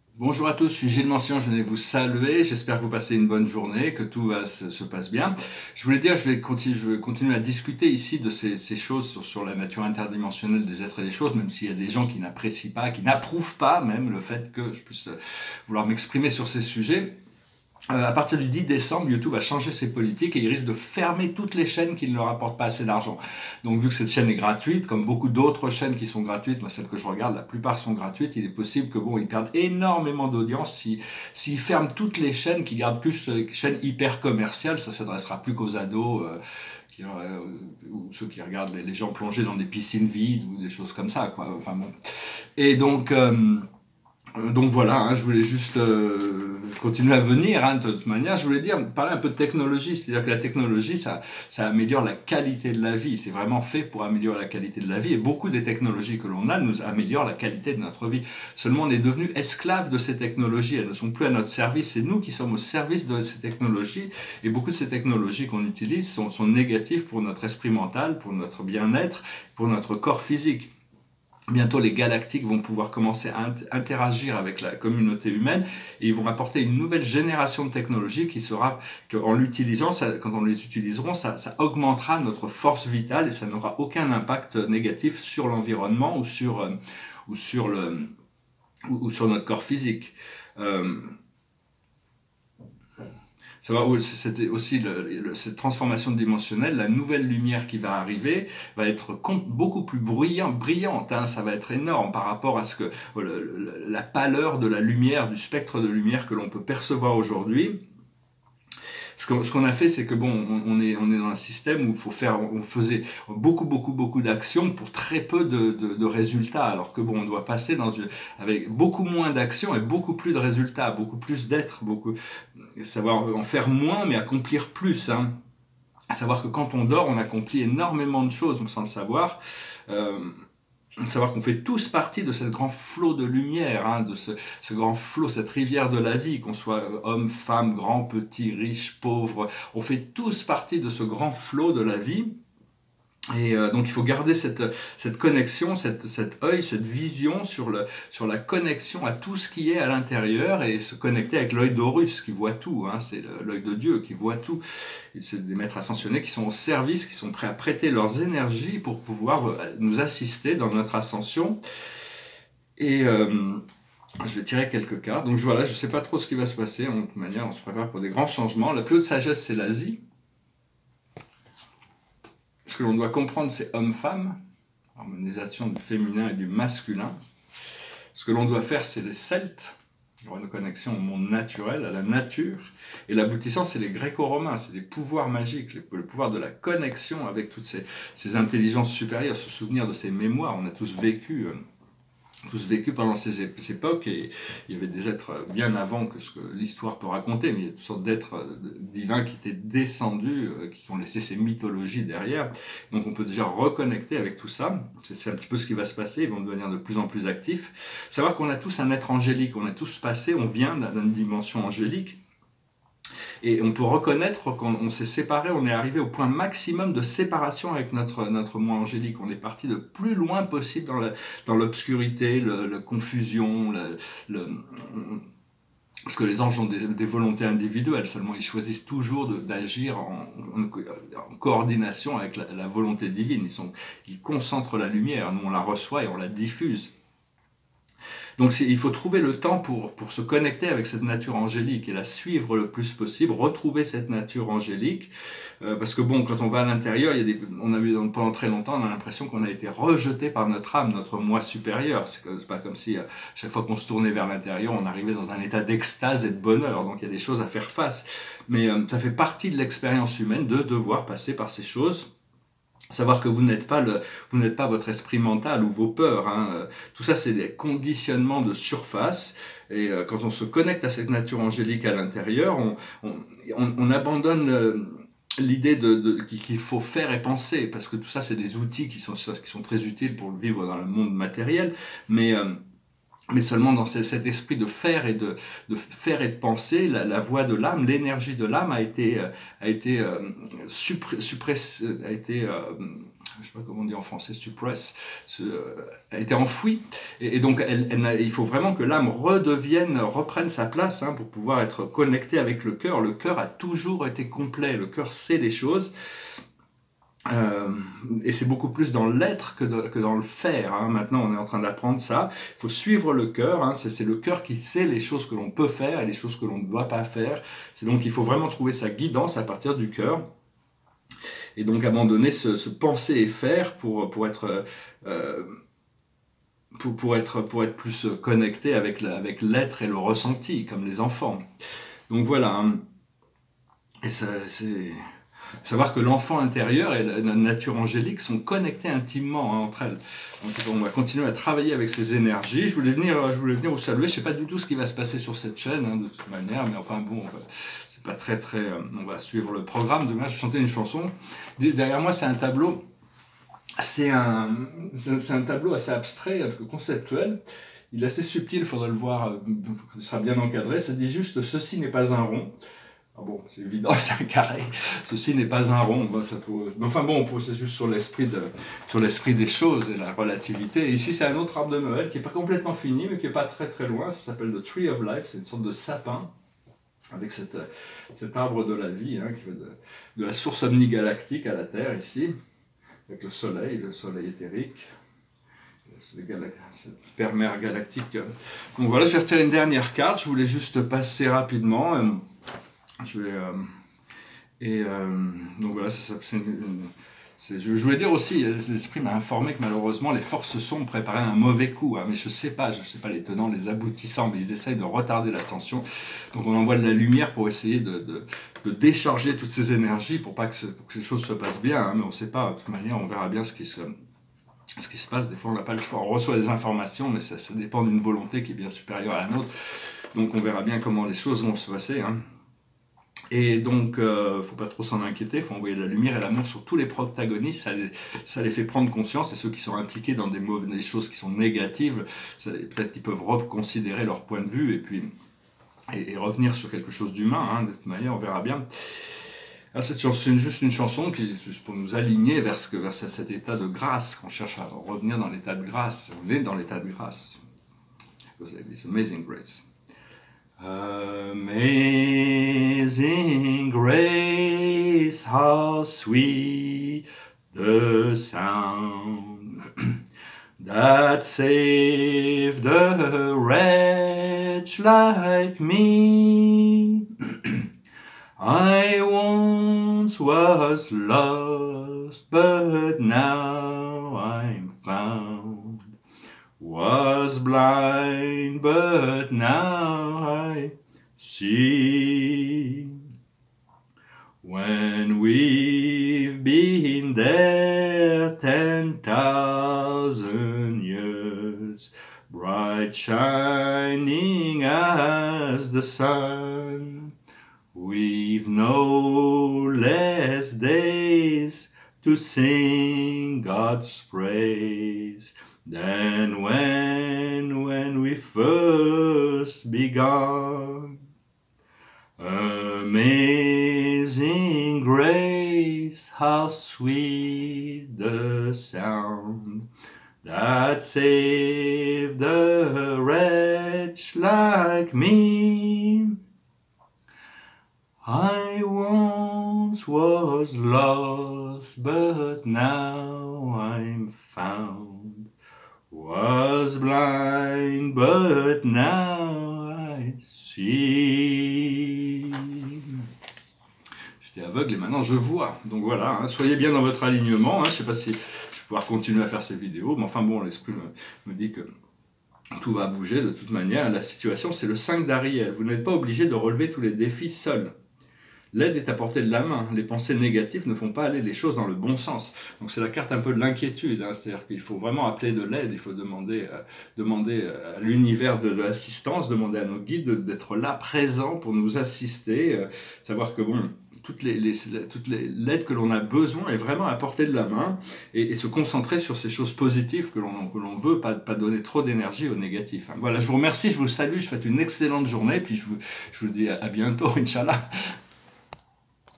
Bonjour à tous, je suis Gilles Mention, je venais vous saluer, j'espère que vous passez une bonne journée, que tout se passe bien. Je voulais dire, je vais continuer à discuter ici de ces choses sur la nature interdimensionnelle des êtres et des choses, même s'il y a des gens qui n'apprécient pas, qui n'approuvent pas même le fait que je puisse vouloir m'exprimer sur ces sujets. À partir du 10 décembre, YouTube a changé ses politiques et il risque de fermer toutes les chaînes qui ne leur apportent pas assez d'argent. Donc vu que cette chaîne est gratuite, comme beaucoup d'autres chaînes qui sont gratuites, moi celles que je regarde, la plupart sont gratuites, il est possible que ils perdent énormément d'audience s'ils ferment toutes les chaînes, qui gardent plus les chaînes hyper commerciales. Ça s'adressera plus qu'aux ados, ou ceux qui regardent les gens plonger dans des piscines vides ou des choses comme ça, quoi. Enfin bon. Et donc voilà, hein, je voulais juste continuer à venir, hein, de toute manière. Je voulais parler un peu de technologie, c'est-à-dire que la technologie, ça améliore la qualité de la vie. C'est vraiment fait pour améliorer la qualité de la vie. Et beaucoup des technologies que l'on a nous améliorent la qualité de notre vie. Seulement, on est devenu esclave de ces technologies. Elles ne sont plus à notre service. C'est nous qui sommes au service de ces technologies. Et beaucoup de ces technologies qu'on utilise sont négatives pour notre esprit mental, pour notre bien-être, pour notre corps physique. Bientôt, les galactiques vont pouvoir commencer à interagir avec la communauté humaine et ils vont apporter une nouvelle génération de technologies qui sera, qu'en l'utilisant, quand on les utiliserons, ça augmentera notre force vitale et ça n'aura aucun impact négatif sur l'environnement ou sur notre corps physique. C'était aussi cette transformation dimensionnelle, la nouvelle lumière qui va arriver va être beaucoup plus brillante, hein, ça va être énorme par rapport à la pâleur de la lumière, du spectre de lumière que l'on peut percevoir aujourd'hui. Ce qu'on a fait, c'est que on est dans un système où on faisait beaucoup d'actions pour très peu de résultats, alors que on doit passer avec beaucoup moins d'actions et beaucoup plus de résultats, beaucoup plus d'être, savoir en faire moins mais accomplir plus, hein. À savoir que quand on dort, on accomplit énormément de choses sans le savoir. Savoir qu'on fait tous partie de ce grand flot de lumière, hein, de ce grand flot, cette rivière de la vie, qu'on soit homme, femme, grand, petit, riche, pauvre, on fait tous partie de ce grand flot de la vie. Et donc il faut garder cette connexion, cet œil, cette vision sur la connexion à tout ce qui est à l'intérieur et se connecter avec l'œil d'Horus qui voit tout, hein, c'est l'œil de Dieu qui voit tout. Et c'est des maîtres ascensionnés qui sont au service, qui sont prêts à prêter leurs énergies pour pouvoir nous assister dans notre ascension. Et je vais tirer quelques cartes. Donc voilà, je ne sais pas trop ce qui va se passer. De toute manière, on se prépare pour des grands changements. La plus haute sagesse, c'est l'Asie. Ce que l'on doit comprendre, c'est homme-femme, harmonisation du féminin et du masculin. Ce que l'on doit faire, c'est les Celtes, une connexion au monde naturel, à la nature. Et l'aboutissant, c'est les Gréco-Romains, c'est les pouvoirs magiques, le pouvoir de la connexion avec toutes ces intelligences supérieures, se souvenir de ces mémoires. On a tous vécu pendant ces époques, et il y avait des êtres bien avant que ce que l'histoire peut raconter, mais il y a toutes sortes d'êtres divins qui étaient descendus, qui ont laissé ces mythologies derrière. Donc on peut déjà reconnecter avec tout ça. C'est un petit peu ce qui va se passer, ils vont devenir de plus en plus actifs. Savoir qu'on a tous un être angélique, on est tous passés, on vient d'une dimension angélique. Et on peut reconnaître qu'on s'est séparé, on est arrivé au point maximum de séparation avec notre moi angélique. On est parti le plus loin possible dans l'obscurité, la confusion, parce que les anges ont des volontés individuelles, seulement ils choisissent toujours d'agir en coordination avec la volonté divine. Ils concentrent la lumière, nous on la reçoit et on la diffuse. Donc il faut trouver le temps pour se connecter avec cette nature angélique et la suivre le plus possible, retrouver cette nature angélique, parce que quand on va à l'intérieur, on a eu pendant très longtemps, on a l'impression qu'on a été rejeté par notre âme, notre moi supérieur. C'est pas comme si chaque fois qu'on se tournait vers l'intérieur, on arrivait dans un état d'extase et de bonheur. Donc il y a des choses à faire face, mais ça fait partie de l'expérience humaine de devoir passer par ces choses. Savoir que vous n'êtes pas votre esprit mental ou vos peurs, hein. Tout ça, c'est des conditionnements de surface. Et quand on se connecte à cette nature angélique à l'intérieur, on abandonne l'idée qu'il faut faire et penser, parce que tout ça, c'est des outils qui sont très utiles pour vivre dans le monde matériel, mais seulement dans cet esprit de faire et de penser, la voix de l'âme, l'énergie de l'âme a été je ne sais pas comment on dit en français, suppress, a été enfouie. Et donc, il faut vraiment que l'âme reprenne sa place pour pouvoir être connectée avec le cœur. Le cœur a toujours été complet, le cœur sait les choses. Et c'est beaucoup plus dans l'être que dans le faire. Maintenant, on est en train d'apprendre ça. Il faut suivre le cœur. C'est le cœur qui sait les choses que l'on peut faire et les choses que l'on ne doit pas faire. C'est donc il faut vraiment trouver sa guidance à partir du cœur. Et donc abandonner ce penser et faire pour être plus connecté avec l'être et le ressenti, comme les enfants. Donc voilà. Et ça, c'est savoir que l'enfant intérieur et la nature angélique sont connectés intimement entre elles. Donc on va continuer à travailler avec ces énergies. Je voulais venir vous saluer. Je ne sais pas du tout ce qui va se passer sur cette chaîne de toute manière, mais enfin bon, c'est pas très on va suivre le programme. Demain, je vais chanter une chanson. Derrière moi, c'est un tableau. C'est un tableau assez abstrait, un peu conceptuel. Il est assez subtil, il faudrait le voir, il sera bien encadré. Ça dit juste « Ceci n'est pas un rond ». Ah bon, c'est évident, c'est un carré. Ceci n'est pas un rond. Enfin bon, c'est juste sur l'esprit des choses et la relativité. Et ici, c'est un autre arbre de Noël qui n'est pas complètement fini, mais qui n'est pas très très loin. Ça s'appelle The Tree of Life. C'est une sorte de sapin avec cet arbre de la vie qui va de la source omnigalactique à la Terre ici, avec le soleil éthérique. Cette hyper-mère galactique. Donc voilà, je vais retirer une dernière carte. Je voulais juste passer rapidement. Donc voilà, je voulais dire aussi, l'esprit m'a informé que malheureusement les forces sombres préparaient un mauvais coup, mais je sais pas les tenants, les aboutissants, mais ils essayent de retarder l'ascension. Donc on envoie de la lumière pour essayer de décharger toutes ces énergies pour que les choses se passent bien, mais on ne sait pas, de toute manière on verra bien ce qui se passe. Des fois on n'a pas le choix, on reçoit des informations, mais ça dépend d'une volonté qui est bien supérieure à la nôtre. Donc on verra bien comment les choses vont se passer. Et donc, faut pas trop s'en inquiéter, il faut envoyer de la lumière et l'amour sur tous les protagonistes, ça les fait prendre conscience, et ceux qui sont impliqués dans des choses qui sont négatives, peut-être qu'ils peuvent reconsidérer leur point de vue et revenir sur quelque chose d'humain, de toute manière, on verra bien. Alors, cette chanson, c'est juste une chanson qui est juste pour nous aligner vers cet état de grâce, qu'on cherche à revenir dans l'état de grâce, on est dans l'état de grâce. It was like this amazing grace. Amazing grace, how sweet the sound that saved a wretch like me. I once was lost, but now I'm found. Was blind, but now I see. When we've been there 10,000 years, bright shining as the sun, we've no less days to sing God's praise than when we first begun. Amazing grace, how sweet the sound that saved a wretch like me. I once was lost, but now I'm found. Was blind, but now I see. J'étais aveugle et maintenant je vois. Donc voilà, soyez bien dans votre alignement. Je ne sais pas si je vais pouvoir continuer à faire ces vidéos, mais enfin bon, l'esprit me dit que tout va bouger de toute manière. La situation, c'est le 5 d'Ariel. Vous n'êtes pas obligé de relever tous les défis seul. L'aide est à portée de la main. Les pensées négatives ne font pas aller les choses dans le bon sens. Donc c'est la carte un peu de l'inquiétude. C'est-à-dire qu'il faut vraiment appeler de l'aide. Il faut demander à l'univers de l'assistance, demander à nos guides d'être là, présents pour nous assister. Savoir que bon, toute l'aide que l'on a besoin est vraiment à portée de la main et se concentrer sur ces choses positives que l'on veut, pas donner trop d'énergie au négatif. Voilà, je vous remercie, je vous salue, je vous souhaite une excellente journée, puis je vous dis à bientôt, Inch'Allah.